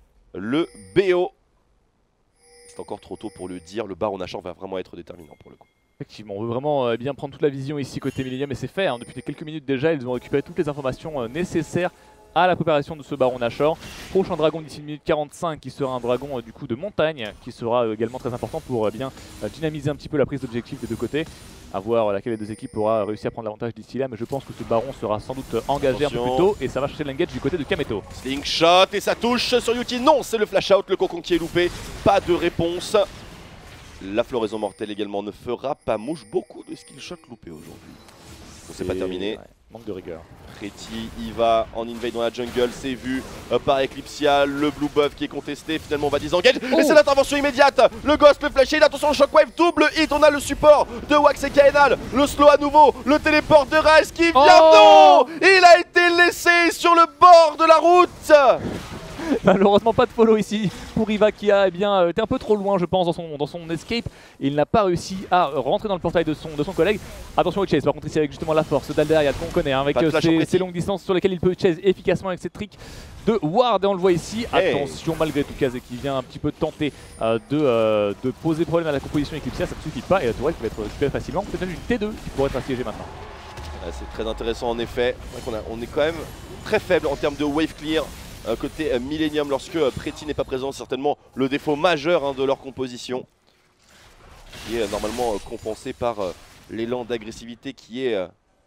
le B O. C'est encore trop tôt pour le dire, le Baron Nashor va vraiment être déterminant pour le coup. Effectivement, on veut vraiment euh, bien prendre toute la vision ici côté Millennium et c'est fait, hein. Depuis quelques minutes déjà, ils ont récupéré toutes les informations euh, nécessaires à la préparation de ce Baron Nashor. Prochain dragon d'ici une minute quarante-cinq qui sera un dragon euh, du coup de montagne qui sera euh, également très important pour euh, bien euh, dynamiser un petit peu la prise d'objectif des deux côtés. À voir euh, laquelle des deux équipes aura réussi à prendre l'avantage d'ici là, mais je pense que ce Baron sera sans doute engagé Attention. un peu plus tôt et ça va chercher l'engage du côté de Kameto. Slingshot et ça touche sur Yuki, non c'est le flash out, le cocon qui est loupé, pas de réponse. La floraison mortelle également ne fera pas mouche, beaucoup de skill shots loupés aujourd'hui. c'est pas terminé. Ouais, manque de rigueur. Pretty, il va en invade dans la jungle, c'est vu euh, par Eclipsia, le blue buff qui est contesté, finalement on va disengage, oh. Et c'est l'intervention immédiate, le Ghost, le flasher, attention le shockwave, double hit, on a le support de Wax et Kaenal, le slow à nouveau, le téléport de Ryze qui vient, oh. Non, il a été laissé sur le bord de la route. Malheureusement pas de follow ici pour Iva qui a eh bien, été un peu trop loin je pense dans son, dans son escape et il n'a pas réussi à rentrer dans le portail de son, de son collègue. Attention au chase par contre ici avec justement la force d'Aldariad qu'on connaît hein, avec ses, ses longues distances sur lesquelles il peut chase efficacement avec ses tricks de Ward et on le voit ici. Hey. Attention malgré tout Kazé qui vient un petit peu tenter euh, de, euh, de poser problème à la composition Eclipsia, ça ne suffit pas et la tourelle qui va être récupérée facilement. C'est même une T deux qui pourrait être assiégée maintenant. C'est très intéressant en effet, on, a, on est quand même très faible en termes de wave clear. Euh, côté euh, Millennium lorsque euh, Pretty n'est pas présent, certainement le défaut majeur hein, de leur composition qui est euh, normalement euh, compensé par euh, l'élan d'agressivité qui est euh,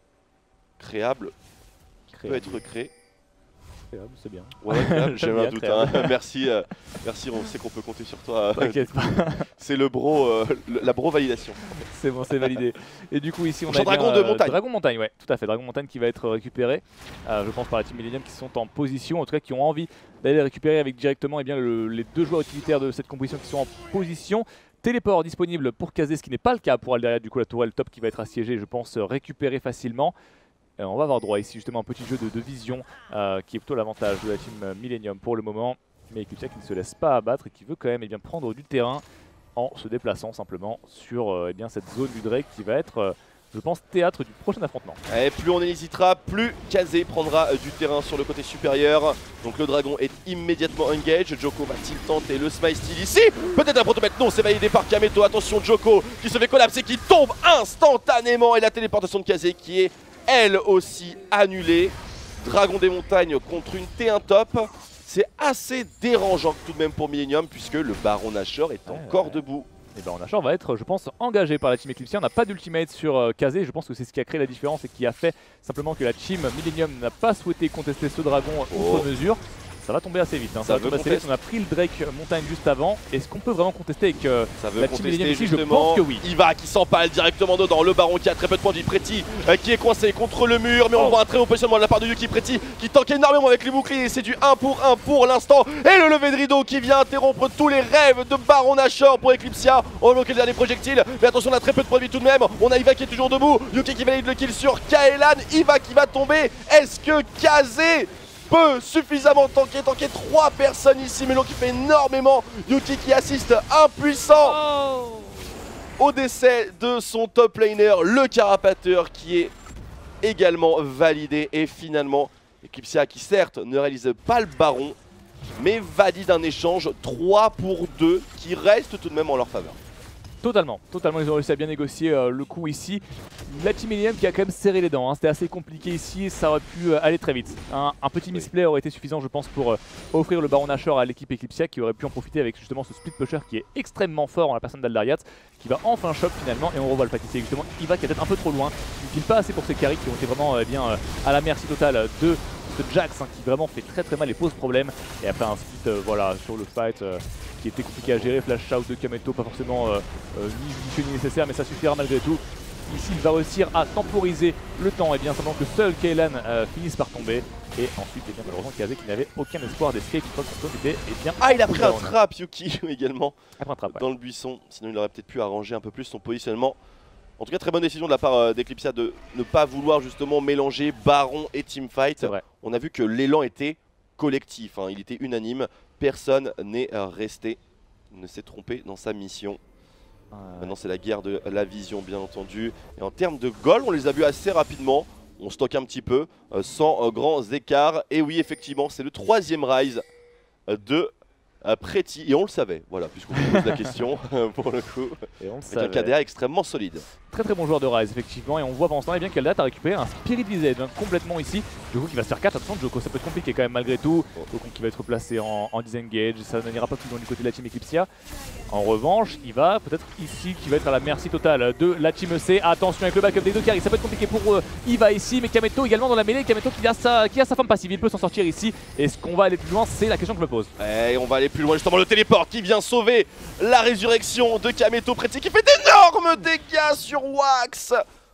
créable, qui créable. peut être créé. Créable, c'est bien. Ouais, j'ai un doute. Hein. merci, euh, merci, on sait qu'on peut compter sur toi. T'inquiète pas. C'est le bro, euh, le, la bro validation. C'est bon, c'est validé. Et du coup ici on a Dragon bien, de montagne. Euh, Dragon montagne, ouais, tout à fait. Dragon montagne qui va être récupéré, euh, je pense par la team Millennium qui sont en position, en tout cas qui ont envie d'aller récupérer avec directement eh bien, le, les deux joueurs utilitaires de cette composition qui sont en position. Téléport disponible pour Kazé, ce qui n'est pas le cas pour Aldariad, du coup la tourelle top qui va être assiégée, je pense récupérée facilement. Euh, on va avoir droit ici justement à un petit jeu de, de vision euh, qui est plutôt l'avantage de la team Millennium pour le moment. Mais Eclipsia qui ne se laisse pas abattre et qui veut quand même eh bien, prendre du terrain en se déplaçant simplement sur euh, eh bien, cette zone du Drake qui va être, euh, je pense, théâtre du prochain affrontement. Et plus on hésitera, plus Kazé prendra euh, du terrain sur le côté supérieur. Donc le dragon est immédiatement engage. Djoko va-t-il tenter le smite steel ici? Peut-être un protomètre, non, c'est validé par Kameto. Attention Djoko qui se fait collapser, qui tombe instantanément. Et la téléportation de Kazé qui est elle aussi annulée. Dragon des montagnes contre une T un top. C'est assez dérangeant tout de même pour Millennium puisque le Baron Nashor est ouais, encore ouais. debout. Et Baron Nashor va être, je pense, engagé par la team Eclipsia. On n'a pas d'ultimate sur euh, Kazé. Je pense que c'est ce qui a créé la différence et qui a fait simplement que la team Millennium n'a pas souhaité contester ce dragon outre oh. mesure. Ça va tomber assez vite. Hein. Ça, ça va tomber assez vite. On a pris le Drake montagne juste avant. Est-ce qu'on peut vraiment contester avec euh, ça veut la team Millennium ici? Je pense que oui. Iva qui s'empale directement dedans. Le Baron qui a très peu de points de vie. Pretty euh, qui est coincé contre le mur. Mais on oh. voit un très haut positionnement de la part de Yuki. Pretty qui tank énormément avec les boucliers. C'est du un pour un pour l'instant. Et le lever de rideau qui vient interrompre tous les rêves de Baron Nashor pour Eclipsia. On bloque le dernier projectile. Mais attention, on a très peu de points de vie tout de même. On a Iva qui est toujours debout. Yuki qui valide le kill sur Kaelan. Iva qui va tomber. Est-ce que Kazé peut suffisamment tanker, tanker trois personnes ici, Melo qui fait énormément, Yuki qui assiste impuissant oh. au décès de son top laner, le carapateur qui est également validé et finalement Eclipsia qui certes ne réalise pas le baron mais valide un échange trois pour deux qui reste tout de même en leur faveur. Totalement, totalement, ils ont réussi à bien négocier euh, le coup ici. La team Millennium qui a quand même serré les dents, hein. C'était assez compliqué ici, ça aurait pu euh, aller très vite. Un, un petit misplay aurait été suffisant je pense pour euh, offrir le Baron Nashor à l'équipe Eclipsia qui aurait pu en profiter avec justement ce split pusher qui est extrêmement fort en la personne d'Aldariad qui va enfin choc finalement et on revoit le fight ici justement Iva qui est peut-être un peu trop loin, il ne file pas assez pour ses carries qui ont été vraiment euh, bien euh, à la merci totale de ce Jax hein, qui vraiment fait très très mal et pose problème. Et après un split euh, voilà, sur le fight euh, qui était compliqué à gérer, flash out de Kameto, pas forcément euh, euh, ni judicieux ni nécessaire mais ça suffira malgré tout. Ici il va réussir à temporiser le temps et bien simplement que seul Kaelan euh, finisse par tomber. Et ensuite et bien malheureusement Kazé qui n'avait aucun espoir d'escape une fois que son était et bien. Ah il a pris un trap Yuki également Après un trap, ouais. dans le buisson, sinon il aurait peut-être pu arranger un peu plus son positionnement. En tout cas très bonne décision de la part euh, d'Eclipsia de ne pas vouloir justement mélanger Baron et teamfight. On a vu que l'élan était collectif, hein. Il était unanime, personne n'est euh, resté, ne s'est trompé dans sa mission. Ouais. Maintenant c'est la guerre de la vision bien entendu. Et en termes de goal on les a vus assez rapidement, on stocke un petit peu, euh, sans euh, grands écarts. Et oui effectivement c'est le troisième Ryze euh, de euh, Pretty, et on le savait, voilà, puisqu'on vous pose la question pour le coup. Et on le savait. Avec un K D A extrêmement solide. Très très bon joueur de Ryze effectivement, et on voit pendant ce temps eh bien qu'Eldat a récupéré un Spirit Visage hein, complètement ici. Joko qui va se faire quatre, attention Joko ça peut être compliqué quand même malgré tout. Joko qui va être placé en, en disengage, ça n'ira pas plus loin du côté de la team Eclipsia. En revanche, il va peut-être ici qui va être à la merci totale de la team E C. Attention avec le backup des deux carries, ça peut être compliqué pour euh, Iva ici, mais Kameto également dans la mêlée. Kameto qui a sa, qui a sa femme passive, il peut s'en sortir ici. Est-ce qu'on va aller plus loin? C'est la question que je me pose. Et on va aller plus loin, justement le téléport qui vient sauver la résurrection de Kameto Pretty qui fait d'énormes dégâts sur Wax. Je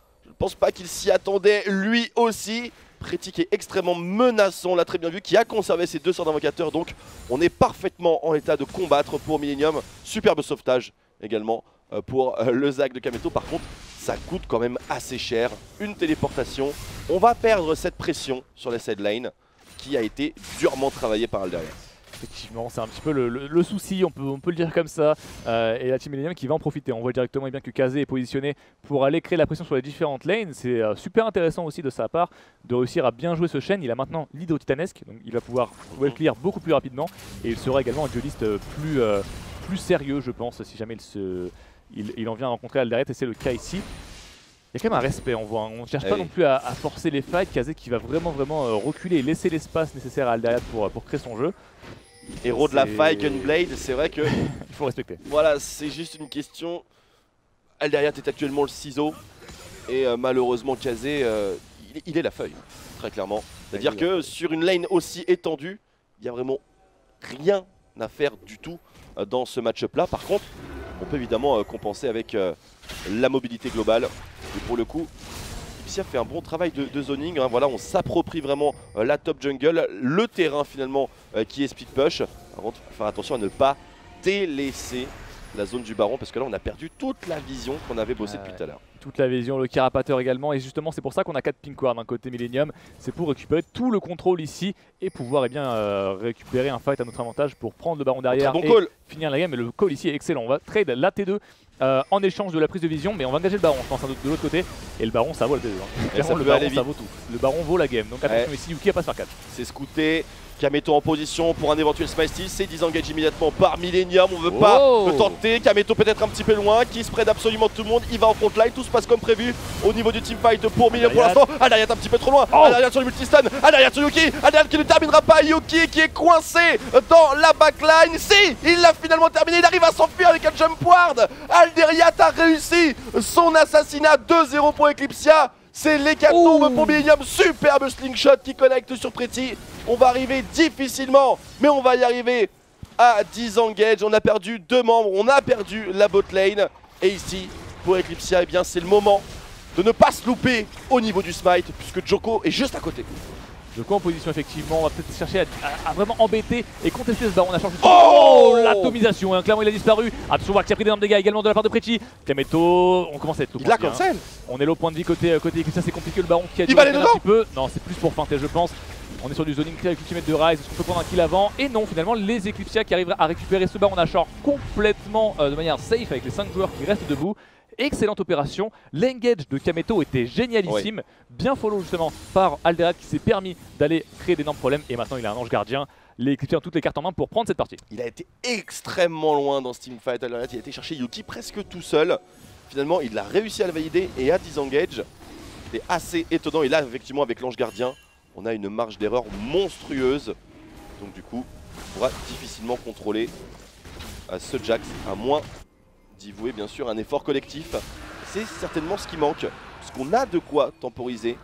pense pas qu'il s'y attendait lui aussi. Pretty qui est extrêmement menaçant, on l'a très bien vu, qui a conservé ses deux sorts d'invocateurs. Donc on est parfaitement en état de combattre pour Millennium. Superbe sauvetage également euh, pour euh, le Zac de Kameto. Par contre, ça coûte quand même assez cher. Une téléportation. On va perdre cette pression sur les side lane qui a été durement travaillée par Alderia. Effectivement, c'est un petit peu le, le, le souci, on peut, on peut le dire comme ça. Euh, et la team Millennium qui va en profiter. On voit directement eh bien, que Kazé est positionné pour aller créer la pression sur les différentes lanes. C'est euh, super intéressant aussi de sa part de réussir à bien jouer ce Shen. Il a maintenant l'hydro titanesque, donc il va pouvoir well clear beaucoup plus rapidement. Et il sera également un dueliste plus, euh, plus sérieux, je pense, si jamais il, se, il, il en vient à rencontrer Alderia. Et c'est le cas ici. Il y a quand même un respect, on voit. On ne cherche eh pas oui. non plus à, à forcer les fights. Kazé qui va vraiment, vraiment euh, reculer et laisser l'espace nécessaire à Alderia pour, pour créer son jeu. Héros de la faille, Gunblade, c'est vrai que... il faut respecter. Voilà, c'est juste une question. Alderia est actuellement le ciseau. Et euh, malheureusement, Kazé, euh, il, il est la feuille, très clairement. C'est-à-dire que sur une lane aussi étendue, il n'y a vraiment rien à faire du tout euh, dans ce match-up-là. Par contre, on peut évidemment euh, compenser avec euh, la mobilité globale. Et pour le coup, Ipsia fait un bon travail de, de zoning, hein. Voilà, on s'approprie vraiment euh, la top jungle, le terrain finalement euh, qui est split push. Par contre, il faut faire attention à ne pas délaisser la zone du baron parce que là on a perdu toute la vision qu'on avait bossé ah, depuis tout à l'heure. Toute la vision, le carapateur également, et justement c'est pour ça qu'on a quatre pink wards d'un côté Millennium, c'est pour récupérer tout le contrôle ici et pouvoir eh bien, euh, récupérer un fight à notre avantage pour prendre le baron derrière bon et call. finir la game. Et le call ici est excellent, on va trade la T deux euh, en échange de la prise de vision, mais on va engager le baron je pense hein, de l'autre côté, et le baron ça vaut la T deux. Hein. Clairement, le baron ça vaut tout, le baron vaut la game, donc attention ouais. ici, Yuki va pas se faire catch. C'est scouté. Kameto en position pour un éventuel Smite Steal, c'est disengage immédiatement par Millennium, on veut oh. pas le tenter, Kameto peut-être un petit peu loin, qui spread absolument tout le monde, il va en frontline, tout se passe comme prévu au niveau du teamfight pour Millennium pour l'instant. Alderia est un petit peu trop loin, oh. Alderia sur le multistun, Alderia sur Yuki, Alderia qui ne terminera pas, Yuki qui est coincé dans la backline, si il l'a finalement terminé, il arrive à s'enfuir avec un jump ward. Alderia a réussi son assassinat, deux zéro pour Eclipsia. C'est l'hécatombe pour Millennium, superbe slingshot qui connecte sur Pretty. On va arriver difficilement, mais on va y arriver à disengage. On a perdu deux membres, on a perdu la bot lane. Et ici, pour Eclipsia, eh bien c'est le moment de ne pas se louper au niveau du smite, puisque Djoko est juste à côté. Djoko en position effectivement, on va peut-être chercher à, à, à vraiment embêter et contester ce baron. On a changé. Oh, oh l'atomisation, hein. Clairement il a disparu. Attention, voir qui a pris d'énormes dégâts également de la part de Pretty. Kameto, on commence à être tout. Il l'a cancel. On est low point de vie côté, côté Eclipsia, c'est compliqué. Le baron qui a il va aller un petit peu. Non, c'est plus pour feinter je pense. On est sur du zoning avec l'ultimate de Ryze, est-ce qu'on peut prendre un kill avant? Et non, finalement les Eclipsia qui arrivent à récupérer ce baron Nashor complètement euh, de manière safe avec les cinq joueurs qui restent debout. Excellente opération, l'engage de Kameto était génialissime, ouais. Bien follow justement par Alderia qui s'est permis d'aller créer d'énormes problèmes et maintenant il a un ange gardien. Les Eclipsia ont toutes les cartes en main pour prendre cette partie. Il a été extrêmement loin dans ce teamfight, Alderia, il a été chercher Yuki presque tout seul. Finalement il a réussi à le valider et à disengage. C'était assez étonnant et là effectivement avec l'ange gardien, on a une marge d'erreur monstrueuse. Donc du coup, on pourra difficilement contrôler euh, ce Jax, à moins d'y vouer bien sûr un effort collectif. C'est certainement ce qui manque, parce qu'on a de quoi temporiser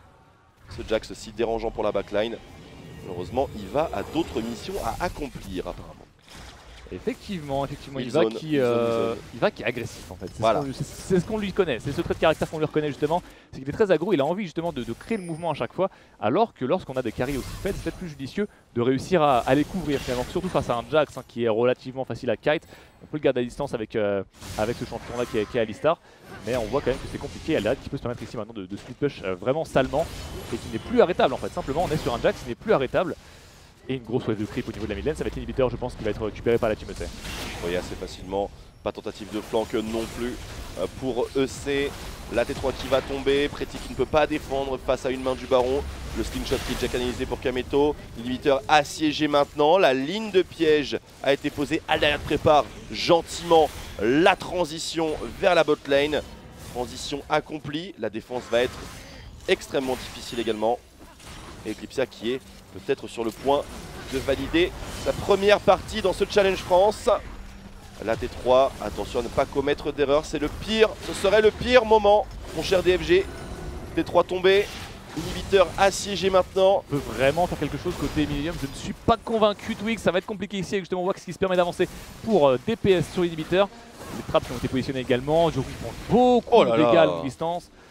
ce Jax si dérangeant pour la backline. Malheureusement, il va à d'autres missions à accomplir apparemment. Effectivement, effectivement, il, il, va zone, qui, il, euh, zone, il va qui est agressif en fait. C'est voilà. ce qu'on lui connaît, c'est ce trait de caractère qu'on lui reconnaît justement. C'est qu'il est très aggro, il a envie justement de, de créer le mouvement à chaque fois. Alors que lorsqu'on a des carries aussi faibles, c'est peut-être plus judicieux de réussir à, à les couvrir finalement. Surtout face à un Jax hein, qui est relativement facile à kite. On peut le garder à distance avec, euh, avec ce champion là qui est, qui est Alistar. Mais on voit quand même que c'est compliqué. Alderia qui peut se permettre ici maintenant de, de split push euh, vraiment salement. Et qui n'est plus arrêtable en fait. Simplement on est sur un Jax qui n'est plus arrêtable. Et une grosse wave de creep au niveau de la mid lane, ça va être l'inhibiteur je pense qui va être récupéré par la team E C. Oui assez facilement, pas tentative de flank non plus pour E C. La T trois qui va tomber, Pretty qui ne peut pas défendre face à une main du baron. Le slingshot qui est déjà canalisé pour Kameto. L'inhibiteur assiégé maintenant, la ligne de piège a été posée. Alderia prépare gentiment la transition vers la bot lane. Transition accomplie, la défense va être extrêmement difficile également. Et Eclipsia qui est peut-être sur le point de valider sa première partie dans ce Challenge France. La T trois, attention à ne pas commettre d'erreur, c'est le pire, ce serait le pire moment, mon cher D F G. T trois tombé, inhibiteur assiégé maintenant. On peut vraiment faire quelque chose côté Millennium, je ne suis pas convaincu Twix, ça va être compliqué ici avec justement Wax qui se permet d'avancer pour euh, D P S sur l'inhibiteur. Les traps qui ont été positionnés également, Jory prend beaucoup oh de là dégâts là. à longue distance.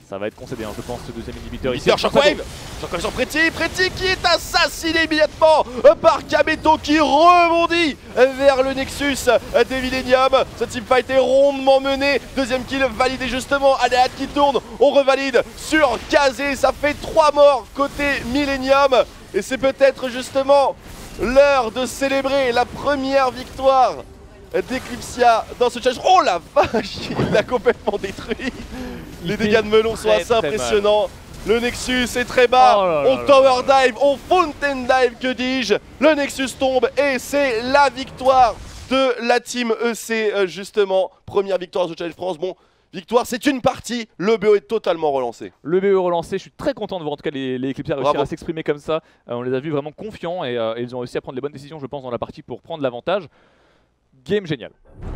Ça va être concédé, hein, je pense, ce deuxième inhibiteur ici. Inhibiteur Shockwave Shockwave sur Pretty, Pretty qui est assassiné immédiatement par Kameto qui rebondit vers le Nexus des Millennium. Ce teamfight est rondement mené. Deuxième kill validé justement. Alead qui tourne, on revalide sur Kazé. Ça fait trois morts côté Millennium. Et c'est peut-être justement l'heure de célébrer la première victoire d'Eclipsia dans ce challenge. Oh la vache, il l'a complètement détruit. Les dégâts de melon sont assez impressionnants. Le Nexus est très bas. Oh là là on tower dive, on fountain dive, que dis-je. Le Nexus tombe et c'est la victoire de la team E C justement. Première victoire de Challenge France. Bon, victoire, c'est une partie. Le B O est totalement relancé. Le B O relancé, je suis très content de voir en tout cas les, les Eclipsia réussir Bravo. à s'exprimer comme ça. Euh, on les a vus vraiment confiants et, euh, et ils ont réussi à prendre les bonnes décisions, je pense, dans la partie pour prendre l'avantage. Game génial.